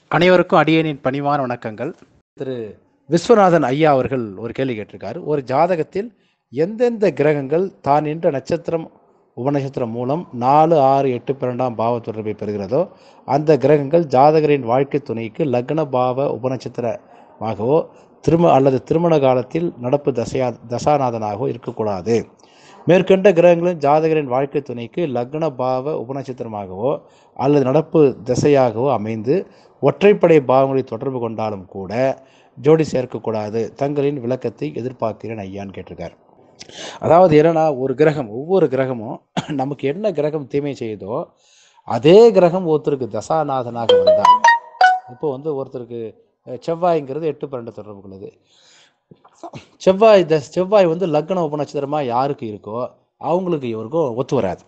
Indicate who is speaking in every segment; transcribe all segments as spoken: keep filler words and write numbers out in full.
Speaker 1: அனைவருக்கும் அடியேனின் பணிவான வணக்கங்கள். திரு விஸ்வநாதன் ஐயா அவர்கள் ஒரு கேள்வி கேட்டிருக்காரு. ஒரு ஜாதகத்தில் எந்தெந்த கிரகங்கள் தான் நின்ற நட்சத்திரம் உபநட்சத்திரம் மூலம் நாலு ஆறு எட்டு பன்னெண்டாம் பாவ தொடர்பை பெறுகிறதோ அந்த கிரகங்கள் ஜாதகரின் வாழ்க்கை துணைக்கு லக்ன பாவ உபநட்சத்திரமாகவோ திரும அல்லது திருமண காலத்தில் நடப்பு தசையா தசாநாதனாகவோ இருக்கக்கூடாது. மேற்கண்ட கிரகங்களும் ஜாதகரின் வாழ்க்கை துணைக்கு லக்ன பாவ உபநட்சத்திரமாகவோ அல்லது நடப்பு திசையாகவோ அமைந்து ஒற்றைப்படை பாவங்களை தொடர்பு கொண்டாலும் கூட ஜோடி சேர்க்கக்கூடாது. தங்களின் விளக்கத்தை எதிர்பார்க்கிறேன் ஐயான்னு கேட்டிருக்கார். அதாவது என்னன்னா, ஒரு கிரகம் ஒவ்வொரு கிரகமும் நமக்கு என்ன கிரகம் தீமை செய்யுதோ அதே கிரகம் ஒருத்தருக்கு தசாநாதனாக வந்தால், இப்போ வந்து ஒருத்தருக்கு செவ்வாய்ங்கிறது எட்டு பன்னெண்டு தொடர்பு கொள்ளுது. செவ்வாய் த செவ்வாய் வந்து லக்ன உபநட்சத்திரமாக யாருக்கு இருக்கோ அவங்களுக்கு இவருக்கும் ஒத்து வராது.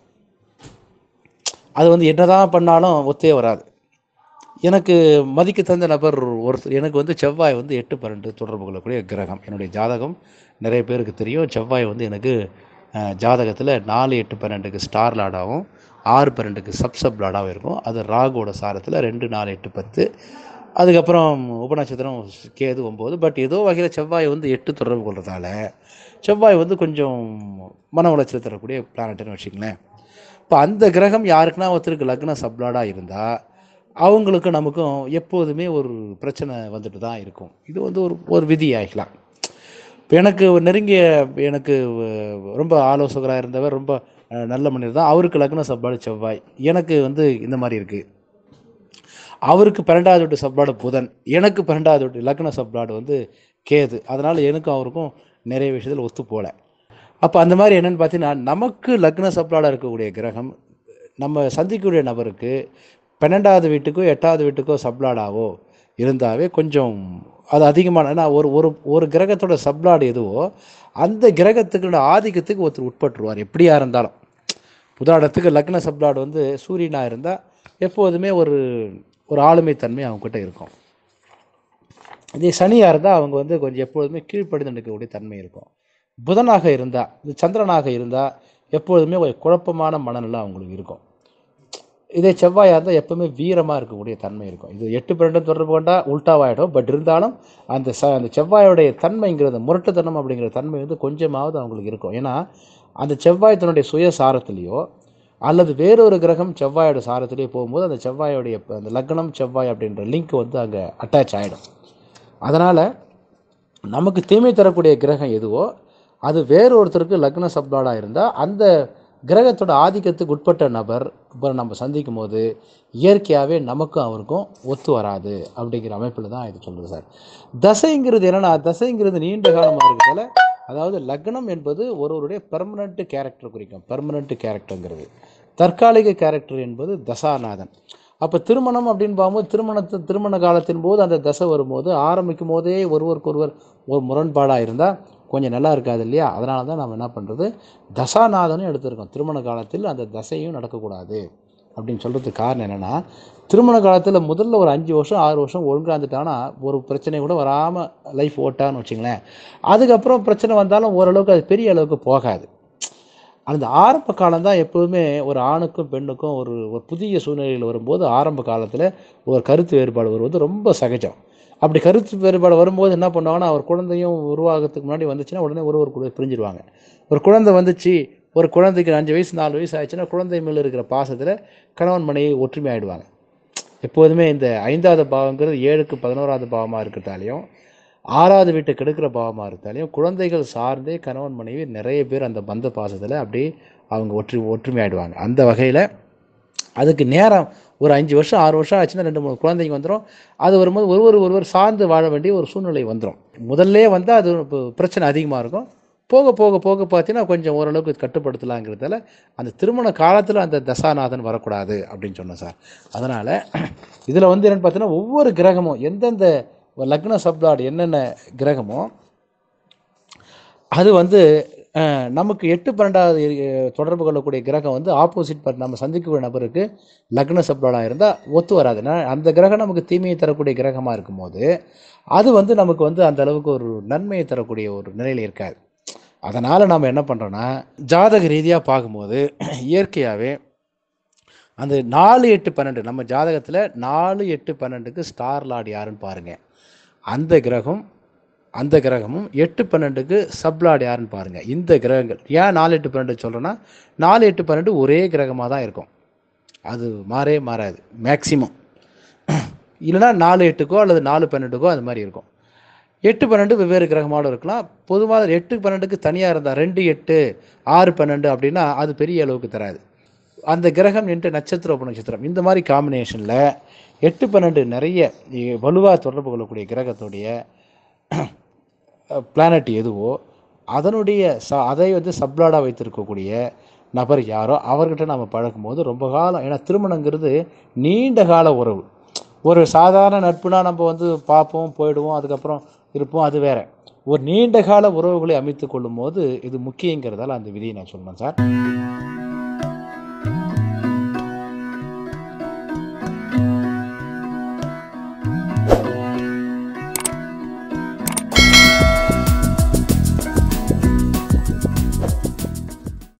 Speaker 1: அது வந்து என்னதான் பண்ணாலும் ஒத்தே வராது. எனக்கு மதிக்க தந்த நபர் ஒருத்தர், எனக்கு வந்து செவ்வாய் வந்து எட்டு பன்னெண்டு தொடர்பு கொள்ளக்கூடிய கிரகம். என்னுடைய ஜாதகம் நிறைய பேருக்கு தெரியும். செவ்வாய் வந்து எனக்கு ஜாதகத்தில் நாலு எட்டு பன்னெண்டுக்கு ஸ்டார் லாடாகவும் ஆறு பன்னெண்டுக்கு சப் சப் லாடாகவும் இருக்கும். அது ராகுவோட சாரத்தில் ரெண்டு நாலு எட்டு பத்து. அதுக்கப்புறம் உபநட்சத்திரம் கேது ஒம்பது. பட் ஏதோ வகையில் செவ்வாய் வந்து எட்டு தொடர்பு கொள்றதால செவ்வாய் வந்து கொஞ்சம் மன உளைச்சல் தரக்கூடிய பிளானட்னு வச்சுங்களேன். இப்போ அந்த கிரகம் யாருக்குன்னா ஒருத்தருக்கு லக்ன சப்லாடாக இருந்தால் அவங்களுக்கு நமக்கும் எப்போதுமே ஒரு பிரச்சனை வந்துட்டு தான் இருக்கும். இது வந்து ஒரு ஒரு விதி ஆகிக்கலாம். இப்போ எனக்கு நெருங்கிய எனக்கு ரொம்ப ஆலோசகராக இருந்தவர், ரொம்ப நல்ல மனிதர் தான். அவருக்கு லக்ன சப்லாடு செவ்வாய், எனக்கு வந்து இந்த மாதிரி இருக்குது. அவருக்கு பன்னெண்டாவது வீட்டு சப்லாடு புதன், எனக்கு பன்னெண்டாவது வீட்டு லக்ன சப்லாடு வந்து கேது. அதனால் எனக்கும் அவருக்கும் நிறைய விஷயத்தில் ஒத்து போகல. அப்போ அந்த மாதிரி என்னென்னு பார்த்தீங்கன்னா, நமக்கு லக்ன சப்லாடாக இருக்கக்கூடிய கிரகம் நம்ம சந்திக்கக்கூடிய நபருக்கு பன்னெண்டாவது வீட்டுக்கோ எட்டாவது வீட்டுக்கோ சப்லாடாவோ இருந்தாவே கொஞ்சம் அது அதிகமான, ஏன்னா ஒரு ஒரு ஒரு கிரகத்தோட சப்லாடு எதுவோ அந்த கிரகத்துக்கு ஆதிக்கத்துக்கு ஒருத்தர் உட்பட்டுருவார் எப்படியா இருந்தாலும். உதாரணத்துக்கு லக்ன சப்லாடு வந்து சூரியனாக இருந்தால் எப்போதுமே ஒரு ஒரு ஆளுமை தன்மை அவங்ககிட்ட இருக்கும். இதே சனியாக இருந்தால் அவங்க வந்து கொஞ்சம் எப்போதுமே கீழ்ப்படிந்து நிற்கக்கூடிய தன்மை இருக்கும். புதனாக இருந்தால், இது சந்திரனாக இருந்தால் எப்போதுமே ஒரு குழப்பமான மனநிலை அவங்களுக்கு இருக்கும். இதே செவ்வாயாக இருந்தால் எப்போவுமே வீரமாக இருக்கக்கூடிய தன்மை இருக்கும். இது எட்டு பன்னெண்டு தொடர்பு கொண்டால் உல்ட்டாவாயிடும். பட் இருந்தாலும் அந்த ச அந்த செவ்வாயோடைய தன்மைங்கிறது, முரட்டுத்தனம் அப்படிங்கிற தன்மை வந்து கொஞ்சமாவது அவங்களுக்கு இருக்கும். ஏன்னா அந்த செவ்வாய் தன்னுடைய சுய சாரத்திலேயோ அல்லது வேறொரு கிரகம் செவ்வாயோட சாரத்திலேயோ போகும்போது அந்த செவ்வாயோடைய அந்த லக்னம் செவ்வாய் அப்படின்ற லிங்க் வந்து அங்கே அட்டாச் ஆகிடும். அதனால் நமக்கு தீமை தரக்கூடிய கிரகம் எதுவோ அது வேறு ஒருத்தருக்கு லக்ன சப்லாடாக இருந்தால் அந்த கிரகத்தோட ஆதிக்கத்துக்கு உட்பட்ட நபர் இப்போ நம்ம சந்திக்கும் போது இயற்கையாகவே நமக்கும் அவருக்கும் ஒத்து வராது அப்படிங்கிற அமைப்பில் தான் இது சொல்லுது சார். தசைங்கிறது என்னென்னா, தசைங்கிறது நீண்ட காலமாக இருக்கிறதால, அதாவது லக்னம் என்பது ஒருவருடைய பெர்மனண்ட் கேரக்டர் குறிக்கும். பெர்மனண்ட் கேரக்டருங்கிறது, தற்காலிக கேரக்டர் என்பது தசாநாதன். அப்போ திருமணம் அப்படின்னு பார்க்கும்போது திருமணத்து திருமண காலத்தின் போது அந்த தசை வரும்போது ஆரம்பிக்கும் போதே ஒருவருக்கொருவர் ஒரு முரண்பாடாக இருந்தால் கொஞ்சம் நல்லா இருக்காது இல்லையா? அதனால தான் நம்ம என்ன பண்ணுறது, தசாநாதனும் எடுத்துருக்கோம். திருமண காலத்தில் அந்த தசையும் நடக்கக்கூடாது அப்படின்னு சொல்கிறதுக்கு காரணம் என்னென்னா, திருமண காலத்தில் முதல்ல ஒரு அஞ்சு வருஷம் ஆறு வருஷம் ஒழுங்காக இருந்துட்டான்னா ஒரு பிரச்சனை கூட வராமல் லைஃப் ஓட்டான்னு வச்சுங்களேன். அதுக்கப்புறம் பிரச்சனை வந்தாலும் ஓரளவுக்கு அது பெரிய அளவுக்கு போகாது. அந்த ஆரம்ப காலம் தான் எப்போதுமே ஒரு ஆணுக்கும் பெண்ணுக்கும் ஒரு ஒரு புதிய சூழ்நிலையில் வரும்போது ஆரம்ப காலத்தில் ஒரு கருத்து வேறுபாடு வருவது ரொம்ப சகஜம். அப்படி கருத்து வேறுபாடு வரும்போது என்ன பண்ணுவாங்கன்னா, ஒரு குழந்தையும் உருவாகிறதுக்கு முன்னாடி வந்துச்சுன்னா உடனே ஒரு ஒரு கூட பிரிஞ்சிடுவாங்க. ஒரு குழந்தை வந்துச்சு, ஒரு குழந்தைக்கு அஞ்சு வயசு நாலு வயசு ஆயிடுச்சுன்னா குழந்தை மேலே இருக்கிற பாசத்தில் கணவன் மனைவி ஒற்றுமை ஆகிடுவாங்க. எப்போதுமே இந்த ஐந்தாவது பாவங்கிறது ஏழுக்கு பதினோராவது பாவமாக இருக்கிறதாலையும் ஆறாவது வீட்டை கெடுக்கிற பாவமாக இருந்தாலையும் குழந்தைகள் சார்ந்தே கணவன் மனைவி நிறைய பேர் அந்த பந்த பாசத்தில் அப்படியே அவங்க ஒற்று ஒற்றுமை ஆகிடுவாங்க. அந்த வகையில் அதுக்கு நேரம் ஒரு அஞ்சு வருஷம் ஆறு வருஷம் ஆச்சுன்னா ரெண்டு மூணு குழந்தைங்க வந்துடும். அது வரும்போது ஒருவர் ஒருவர் சார்ந்து வாழ வேண்டிய ஒரு சூழ்நிலை வந்துடும். முதல்ல வந்தால் அது பிரச்சனை அதிகமாக இருக்கும். போக போக போக பார்த்தீங்கன்னா கொஞ்சம் ஓரளவுக்கு கட்டுப்படுத்தலாங்கிறதால அந்த திருமண காலத்தில் அந்த தசாநாதன் வரக்கூடாது அப்படின்னு சொன்னேன் சார். அதனால் இதில் வந்து என்னென்னு பார்த்தீங்கன்னா, ஒவ்வொரு கிரகமும் எந்தெந்த லக்ன சப்லாடு என்னென்ன கிரகமோ அது வந்து நமக்கு எட்டு பன்னெண்டாவது தொடர்பு கொள்ளக்கூடிய கிரகம் வந்து ஆப்போசிட் பட் நம்ம சந்திக்கக்கூடிய நபருக்கு லக்ன சப்லாடாக இருந்தால் ஒத்து வராதுன்னா அந்த கிரகம் நமக்கு தீமையை தரக்கூடிய கிரகமாக இருக்கும்போது அது வந்து நமக்கு வந்து அந்த அளவுக்கு ஒரு நன்மையை தரக்கூடிய ஒரு நிலையில் இருக்காது. அதனால் நம்ம என்ன பண்ணுறோன்னா, ஜாதக ரீதியாக பார்க்கும்போது இயற்கையாகவே அந்த நாலு எட்டு பன்னெண்டு நம்ம ஜாதகத்தில் நாலு எட்டு பன்னெண்டுக்கு ஸ்டார் லார்ட் யாருன்னு பாருங்கள். அந்த கிரகம் அந்த கிரகமும் எட்டு பன்னெண்டுக்கு சப்லாட் யாருன்னு பாருங்கள். இந்த கிரகங்கள் ஏன் நாலு எட்டு பன்னெண்டு சொல்கிறேன்னா, நாலு எட்டு பன்னெண்டு ஒரே கிரகமாக தான் இருக்கும், அது மாறே மாறாது மேக்சிமம். இல்லைனா நாலு எட்டுக்கோ அல்லது நாலு பன்னெண்டுக்கோ அது மாதிரி இருக்கும். எட்டு பன்னெண்டு வெவ்வேறு கிரகமாலும் இருக்கலாம். பொதுவாக எட்டு பன்னெண்டுக்கு தனியாக இருந்தால் ரெண்டு எட்டு ஆறு பன்னெண்டு அப்படின்னா அது பெரிய அளவுக்கு தராது. அந்த கிரகம் என்று நட்சத்திர உபநட்சத்திரம் இந்த மாதிரி காம்பினேஷனில் எட்டு பன்னெண்டு நிறைய வலுவாக தொடர்பு கொள்ளக்கூடிய கிரகத்துடைய பிளானட் எதுவோ அதனுடைய ச அதை வந்து சப்ளாடாக வைத்திருக்கக்கூடிய நபர் யாரோ அவர்கிட்ட நம்ம பழகும்போது ரொம்ப காலம், ஏன்னா திருமணங்கிறது நீண்ட கால உறவு. ஒரு சாதாரண நட்புனா நம்ம வந்து பார்ப்போம் போயிடுவோம் அதுக்கப்புறம் இருப்போம், அது வேற. ஒரு நீண்ட கால உறவுகளை அமைத்து கொள்ளும் போது இது முக்கியங்கிறதால அந்த விதியை நான் சொன்னேன் சார்.